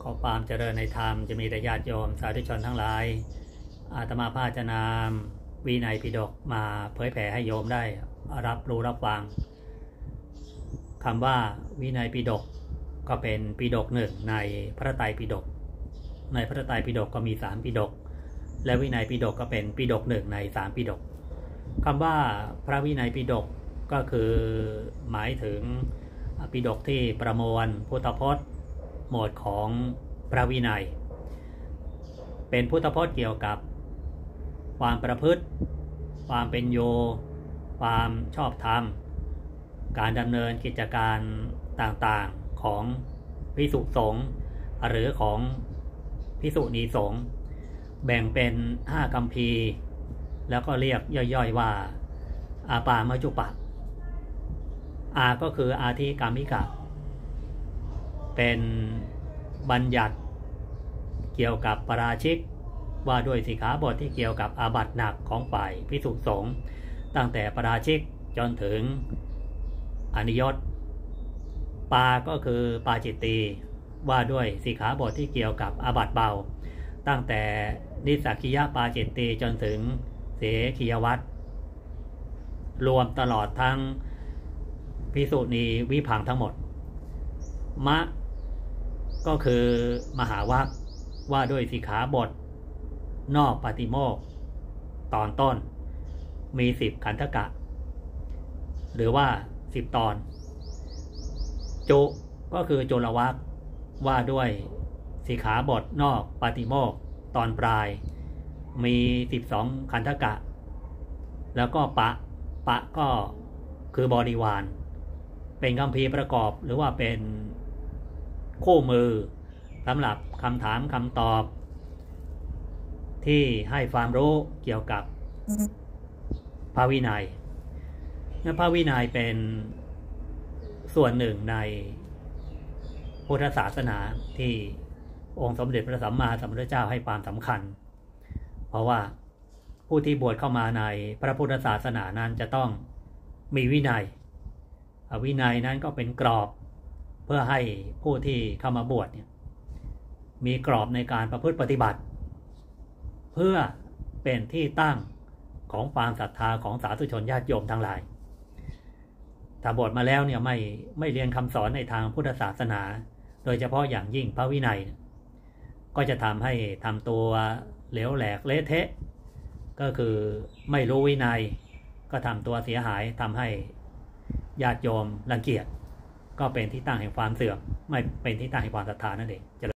ขอความเจริญในธรรมจะมีแต่ญาติโยมสาธุชนทั้งหลายอาตมาภาพจะนำวินัยปิฎกมาเผยแผ่ให้โยมได้รับรู้รับฟังคำว่าวินัยปิฎกก็เป็นปิฎกหนึ่งในพระไตรปิฎกในพระไตรปิฎกก็มี3ปิฎกและวินัยปิฎกก็เป็นปิฎกหนึ่งใน3ปิฎกคำว่าพระวินัยปิฎกก็คือหมายถึงปิฎกที่ประมวลพุทธพจน์หมวดของพระวินัยเป็นพุทธพจน์เกี่ยวกับความประพฤติความเป็นอยู่ความชอบธรรมการดำเนินกิจการต่างๆของภิกษุสงฆ์หรือของภิกษุณีสงฆ์แบ่งเป็น5คัมภีร์แล้วก็เรียกย่อยๆว่าอาปามัจจุปะอาก็คืออาทิกามิกะเป็นบัญญัติเกี่ยวกับปาราชิกว่าด้วยสิกขาบทที่เกี่ยวกับอาบัติหนักของฝ่ายภิกษุสงฆ์ตั้งแต่ปาราชิกจนถึงอนิยตปาก็คือปาจิตตีว่าด้วยสิกขาบทที่เกี่ยวกับอาบัติเบาตั้งแต่นิสสักคิยปาจิตตีจนถึงเสขียวัตรรวมตลอดทั้งภิกษุณีวิภังทั้งหมดมะก็คือมหาวรรคว่าด้วยสิกขาบทนอกปาติโมกข์ตอนต้นมี10ขันธกะหรือว่า10ตอนจุก็คือจุลวรรคว่าด้วยสิกขาบทนอกปาติโมกข์ตอนปลายมี12ขันธกะแล้วก็ปะก็คือบริวารเป็นคัมภีร์ประกอบหรือว่าเป็นคู่มือสำหรับคำถามคำตอบที่ให้ความรู้เกี่ยวกับพระวินัยพระวินัยเป็นส่วนหนึ่งในพุทธศาสนาที่องค์สมเด็จพระสัมมาสัมพุทธเจ้าให้ความสำคัญเพราะว่าผู้ที่บวชเข้ามาในพระพุทธศาสนานั้นจะต้องมีวินัยวินัยนั้นก็เป็นกรอบเพื่อให้ผู้ที่เข้ามาบวชเนี่ยมีกรอบในการประพฤติปฏิบัติเพื่อเป็นที่ตั้งของความศรัทธาของสาธุชนญาติโยมทั้งหลายถ้าบวชมาแล้วเนี่ยไม่เรียนคำสอนในทางพุทธศาสนาโดยเฉพาะอย่างยิ่งพระวินัยก็จะทำให้ทำตัวเหลวแหลกเละเทะก็คือไม่รู้วินัยก็ทำตัวเสียหายทำให้ญาติโยมรังเกียจก็เป็นที่ตั้งแห่งความเสื่อมไม่เป็นที่ตั้งแห่งความศรัทธานั่นเอง